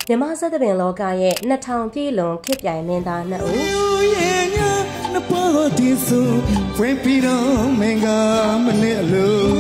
မြန်မာစသဖြင့်လောကရဲ့2000ပြည့်လွန်ခေတ်ပြိုင်မင်းသား2ဦးနပေါ်ဒီဆိုဖွင့်ပြီးတော့မင်္ဂမနဲ့လို့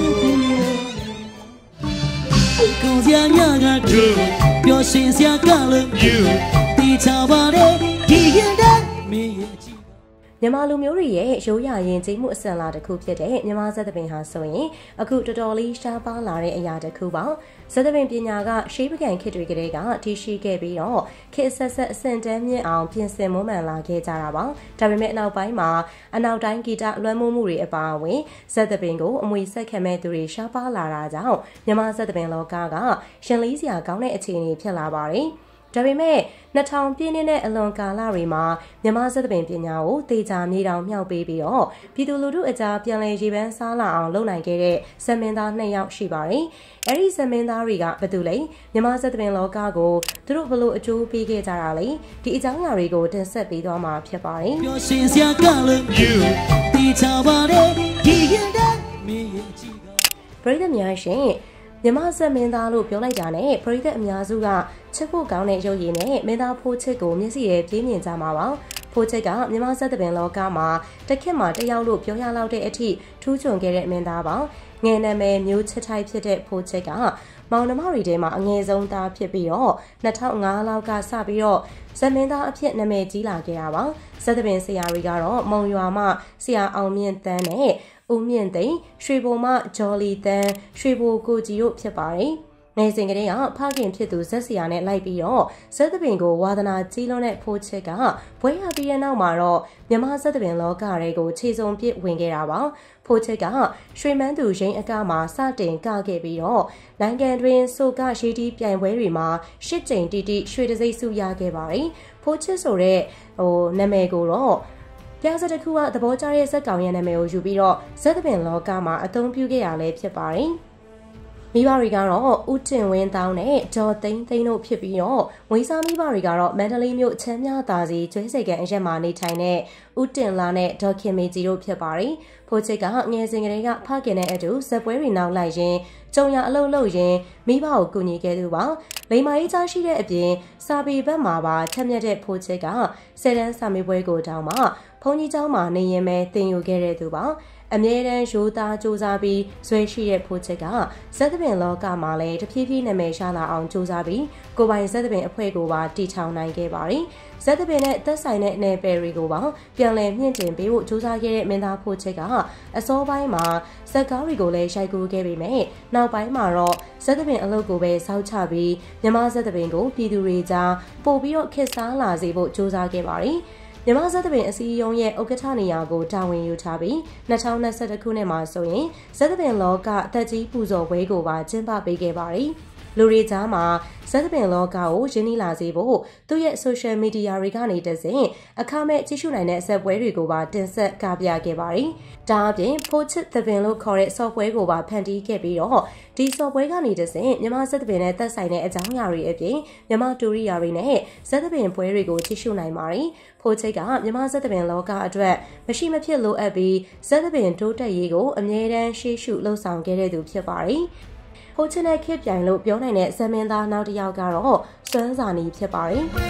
ကိုစရာညကတို့ပျော်ရှင်စရာကလည်းတီချပါတဲ့ဒီရင်တဲ့မင်းရဲ့မြန်မာလူမျိုးတွေရဲ့ရိုးရာရင်ကျေးမှုအစံလာတစ်ခုဖြစ်တဲ့မြန်မာစသဖြင့်ဟာဆိုရင်အခုတော်တော်လေးရှားပါလာတဲ့အရာတစ်ခုပါစသဖြင့်ပညာကရှေးပကံခေတ်တွေကလေးကတည်ရှိခဲ့ပြီးတော့ခေတ်ဆက်ဆက်အဆင့်တန်းမြင့်အောင်ပြင်ဆင်မွမ်းမံလာခဲ့ကြတာပါဒါပေမဲ့နောက်ပိုင်းမှာအနောက်တိုင်းဂီတလွှမ်းမိုးမှုတွေအပါအဝင်စသဖြင့်ကိုအမွေဆက်ခံမဲ့သူတွေရှားပါလာတာကြောင့်မြန်မာစသဖြင့်လောကကရှင်လေးစရာကောင်းတဲ့အခြေအနေဖြစ်လာပါတယ်ဒါပေမဲ့2000ပြည့်နှစ်နဲ့အလွန်ကာလတွေမှာမြန်မာစသဖြင့်ပညာကိုတေချာမြေတောင်မြောက်ပေးပြီးတော့ပြည်သူလူထုအကြားပြန်လည်ရေပန်းစားလာအောင်လုပ်နိုင်ခဲ့တဲ့ဇမင်းသား2ယောက်ရှိပါတယ်။အဲဒီဇမင်းသားတွေကဘယ်သူလဲမြန်မာစသဖြင့်လောကကိုသူတို့ဘလို့အကျိုးပေးခဲ့ကြတာလဲဒီအကြောင်းအရာတွေကိုတင်ဆက်ပေးသွားမှာဖြစ်ပါတယ်။ပျော်ရှင်စရာကလည်းတီချပါတဲ့ဒီရင်တဲ့မင်းရဲ့အကြည့်ကပရိသတ်များရှင်မြန်မာဇမင်းသားလို့ပြောလိုက်တာနဲ့ပရိသတ်အများစုကချစ်ဖို့ကောင်းတဲ့ရုပ်ရည်နဲ့မင်းသားဖိုးချစ်ကိုမျက်စိရဲ့ပြင်းမြင်ကြမှာပါဖိုးချစ်ကမြန်မာစသဖြင့်လောကမှာတခက်မှာတယောက်လို့ပြောရလောက်တဲ့အထိထူးချွန်ခဲ့တဲ့မင်းသားပါငယ်နာမည်မျိုးချစ်ထိုက်ဖြစ်တဲ့ဖိုးချစ်ကမောင်နှမတွေထဲမှာအငယ်ဆုံးသားဖြစ်ပြီးတော့2005လောက်ကစပြီးတော့ဇမင်းသားအဖြစ်နာမည်ကြီးလာခဲ့တာပါစသဖြင့်ဆရာတွေကတော့မုံရွာမှဆရာအောင်မြင့်တန်းနဲ့ဦးမြင့်သိန်းရွှေဘုံမှဂျော်လီတန်းရွှေဘိုကိုကြီးတို့ဖြစ်ပါတယ်။ငယ်စဉ်ကတည်းကဖခင်ဖြစ်သူဇက်ဆရာနဲ့လိုက်ပြီးတော့ဇက်သပင်ကိုဝါသနာကြီးလွန်းတဲ့ဖိုးချစ်ကဘွဲရပြီးတဲ့နောက်မှာတော့မြန်မာဇက်သပင်လောကတွေကိုခြေစုံပစ်ဝင်ခဲ့တာပါ။ဖိုးချစ်ကရွှေမန်းသူရင်းအကမှာစတင်ကခဲ့ပြီးတော့နိုင်ငံတွင်ဆိုကရေးတီးပြိုင်ပွဲတွေမှာ၈ကြိမ်တိတိရွှေတံဆိပ်ဆုရခဲ့ပါတယ်။ဖိုးချစ်ဆိုတဲ့နာမည်ကိုတော့ပြားစတစ်ခုကသဘောကျတဲ့ဇက်ကောင်ရဲ့နာမည်ကိုယူပြီးတော့ဇက်သပင်လောကမှာအသုံးပြုခဲ့ရလဲဖြစ်ပါတယ်။မိဘတွေကတော့ဦးတင်ဝင်းတောင်းနဲ့ဂျော်သိန်းသိန်းတို့ဖြစ်ပြီးတော့ဝေးစားမိဘတွေကတော့မန္တလေးမြို့ချမ်းမြသာစီကျွဲစိတ်ကန်အရက်မှာနေထိုင်တဲ့ဦးတင်လာနဲ့ဒေါ်ခင်မေကြီးတို့ဖြစ်ပါတယ်။ဖိုးချစ်ကငယ်စဉ်ကတည်းကဖခင်နဲ့အတူဇက်ပွဲတွေနောက်လိုက်ရင်းကြုံရအလုပ်လုပ်ရင်းမိဘကိုကူညီခဲ့သူပါ။လိမ္မာရေးကြားရှိတဲ့အပြင်စာပေဘက်မှာပါထက်မြက်တဲ့ဖိုးချစ်ကဆယ်တန်းစာမေးပွဲကိုတောင်းမှဘုန်းကြီးကျောင်းမှာနေရင်ပဲသင်ယူခဲ့တဲ့သူပါအမြဲတမ်းရိုးသားစူးစမ်းပြီးဇွဲရှိတဲ့ဖိုးချစ်ကဇက်သပင်လောကမှာလည်းတဖြည်းဖြည်းနာမည်ရှာလာအောင်စူးစမ်းပြီးကိုပိုင်ဇက်သပင်အဖွဲ့ကိုပါတည်ထောင်နိုင်ခဲ့ပါတယ်ဇက်သပင်နဲ့သက်ဆိုင်တဲ့နယ်ပယ်တွေကိုပါပြန်လည်မြင့်တင်ပေးဖို့စူးစမ်းခဲ့တဲ့မင်းသားဖိုးချစ်ကအစောပိုင်းမှာဇက်ကားတွေကိုလည်းရိုက်ကူးခဲ့ပေမဲ့နောက်ပိုင်းမှာတော့ဇက်သပင်အလုပ်ကိုပဲစောက်ချပြီးမြန်မာဇက်သပင်ကိုပြည်သူတွေကြားပို့ပြီးတော့ခေတ်စားလာစေဖို့စူးစမ်းခဲ့ပါတယ်မြန်မာဇက်သပင်အစည်းအရုံးရဲ့ဥက္ကဋ္ဌနေရာကိုတာဝန်ယူထားပြီး2021ခုနှစ်မှာဆိုရင်ဇက်သပင်လောကအသက်ကြီးပူဇော်ပွဲကိုပါကျင်းပပေးခဲ့ပါတယ်။လူတွေကြားမှာဇက်သပင်လောကကိုရင်းနှီးလာစေဖို့သူ့ရဲ့ social media တွေကနေတဆင့်အခမဲ့ကြည့်ရှုနိုင်တဲ့ဇက်ပွဲတွေကိုပါတင်ဆက်ကပြခဲ့ပါတယ်။ဒါအပြင်ဖိုးချစ်သပင်လို့ခေါ်တဲ့ software ကိုပါဖန်တီးခဲ့ပြီးတော့ဒီ software ကနေတဆင့်မြန်မာဇက်သပင်နဲ့သက်ဆိုင်တဲ့အကြောင်းအရာတွေအပြင်မြန်မာတူရီယာတွေနဲ့ဇက်သပင်ပွဲတွေကိုကြည့်ရှုနိုင်ပါတယ်။ဖိုးချစ်ကမြန်မာဇက်သပင်လောကအတွက်မရှိမဖြစ်လိုအပ်ပြီးဇက်သပင်တိုးတက်ရေးကိုအမြဲတမ်းရှေ့ရှုလှုပ်ဆောင်ခဲ့တဲ့သူဖြစ်ပါတယ်။ဖိုးချစ်နဲ့ခေတ်ပြိုင်လို့ပြောနိုင်တဲ့ဇမင်းသားနောက်တစ်ယောက်ကတော့စွမ်းစာနီဖြစ်ပါတယ်။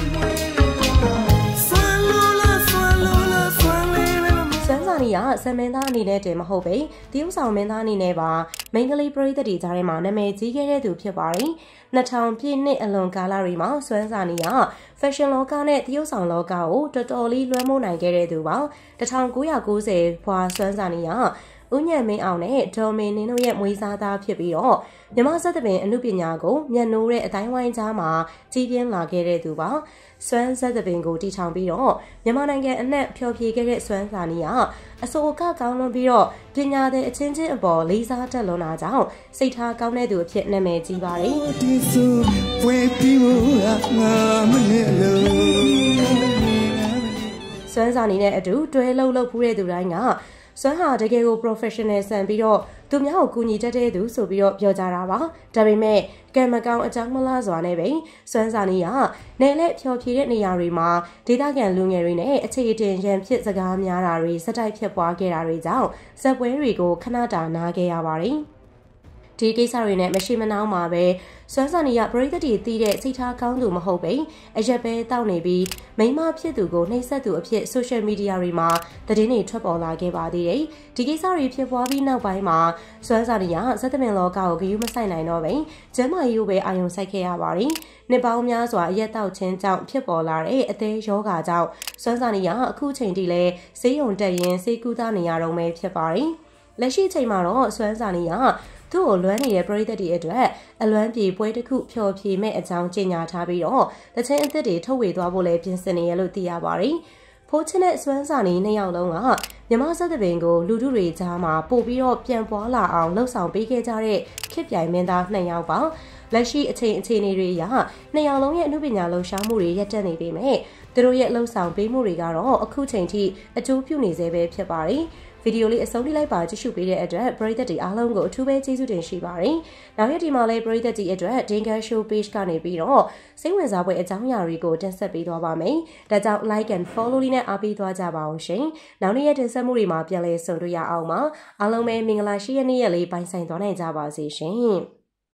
စွမ်းစာနီကဇမင်းသားအနေနဲ့တည်းမဟုတ်ပဲတရုတ်ဆောင်မင်းသားအနေနဲ့ပါမိန်းကလေးပရိသတ်တွေကြားထဲမှာနာမည်ကြီးခဲ့တဲ့သူဖြစ်ပါတယ်။2000ပြည့်နှစ်အလွန်ကာလတွေမှာစွမ်းစာနီက fashion လောကနဲ့တရုတ်ဆောင်လောကကိုတော်တော်လေးလွှမ်းမိုးနိုင်ခဲ့တဲ့သူပါ1990ဖွာစွမ်းစာနီကဦးညံမင်းအောင်နဲ့ဒေါ်မင်းနင်းတို့ရဲ့မွေးစားသားဖြစ်ပြီးတော့မြန်မာဇက်သပင်အမှုပညာကိုမျက်နှိုးတဲ့အတိုင်းဝိုင်းကြားမှာကြီးပြင်းလာခဲ့တဲ့သူပါစွမ်းဇက်သပင်ကိုတည်ထောင်ပြီးတော့မြန်မာနိုင်ငံအနှံ့ဖျော်ဖြေခဲ့တဲ့စွမ်းစာနီကအစိုးအကကောင်းလွန်ပြီးတော့ပညာတဲ့အချင်းချင်းအပေါ်လေးစားတက်လွန်တာကြောင့်စိတ်ထားကောင်းတဲ့သူအဖြစ်နာမည်ကြီးပါတယ်စွမ်းစာနီနဲ့အတူတွဲလှုပ်ဖူးတဲ့သူတိုင်းကစွမ်းဟာတကယ်ကို professional ဆန်ပြီးတော့သူများကိုကူညီတတ်တဲ့သူဆိုပြီးတော့ပြောကြတာပါဒါပေမဲ့ကံမကောင်းအကြောင်းမလားစွာနဲ့ပဲစွမ်းစာနီကနယ်လက်ဖြော်ဖြေတဲ့နေရာတွေမှာဒေသခံလူငယ်တွေနဲ့အခြေအတင်ရန်ဖြစ်စကားများတာတွေစက်တိုက်ဖြစ်ပွားခဲ့တာတွေကြောင့်ဇက်ပွဲတွေကိုခဏတာနားခဲ့ရပါတယ်ဒီကိစ္စတွေနဲ့မရှိမနှောင်းမှာပဲစွမ်းစာနီကပရိသတ်တွေတီးတဲ့စိတ်ထားကောင်းသူမဟုတ်ပဲအရက်ပဲတောက်နေပြီးမိမဖြစ်သူကိုနှိပ်စက်သူအဖြစ်ဆိုရှယ်မီဒီယာတွေမှာသတင်းတွေထွက်ပေါ်လာခဲ့ပါသေးတယ်ဒီကိစ္စတွေဖြစ်ပွားပြီးနောက်ပိုင်းမှာစွမ်းစာနီကဇက်သမင်လောကကိုဂရုမစိုက်နိုင်တော့ပဲကျမ်းမာရေးကိုပဲအာရုံစိုက်ခဲ့ရပါတယ်နှစ်ပေါင်းများစွာအရက်တောက်ခြင်းကြောင့်ဖြစ်ပေါ်လာတဲ့အသေးယောဂါကြောင့်စွမ်းစာနီကအခုချိန်ထိလည်းဆေးရုံတက်ရင်ဆေးကုသနေရတော့မယ်ဖြစ်ပါတယ်လက်ရှိချိန်မှာတော့စွမ်းစာနီကသူ့ကိုလွမ်းနေတဲ့ပရိသတ်တွေအတွက်အလွမ်းပြေပွဲတစ်ခုဖျော်ဖြေမဲ့အကြောင်းကြေညာထားပြီးတော့တခြင်းအသစ်တွေထုတ်ဝေသွားဖို့လည်းပြင်ဆင်နေရလို့သိရပါတယ်။ဖိုးချင်းနဲ့စွမ်းစာနီနှစ်ယောက်လုံးကမြမဆက်တဲ့ပင်ကိုလူထုတွေကြားမှာပို့ပြီးတော့ပြန်ပွားလာအောင်လှုပ်ဆောင်ပေးခဲ့ကြတဲ့ခေတ်ပြိုင်မင်းသားနှစ်ယောက်ပါလက်ရှိအခြေအနေတွေအရနှစ်ယောက်လုံးရဲ့အမှုပညာလှုပ်ရှားမှုတွေရပ်တန့်နေပေမဲ့သူတို့ရဲ့လှုပ်ဆောင်ပေးမှုတွေကတော့အခုချိန်ထိအကျိုးပြုနေသေးပဲဖြစ်ပါတယ်။ဗီဒီယိုလေးအဆုံးထိလိုက်ပါကြည့်ရှုပေးတဲ့အတွက်ပရိသတ်တွေအားလုံးကိုအထူးပဲကျေးဇူးတင်ရှိပါတယ်။နောက်ရက်ဒီမှာလည်းပရိသတ်တွေအတွက် Dinker Show page ကနေပြီးတော့စိတ်ဝင်စားဖွယ်အကြောင်းအရာတွေကိုတင်ဆက်ပေးသွားပါမယ်။ဒါကြောင့် like and follow လေးနဲ့အားပေးသွားကြပါအောင်ရှင်။နောက်နေ့ရက်တင်ဆက်မှုတွေမှာပြန်လည်ဆုံတွေ့ရအောင်ပါ။အားလုံးပဲမင်္ဂလာရှိတဲ့နေ့ရက်လေးပိုင်ဆိုင်သွားနိုင်ကြပါစေရှင်။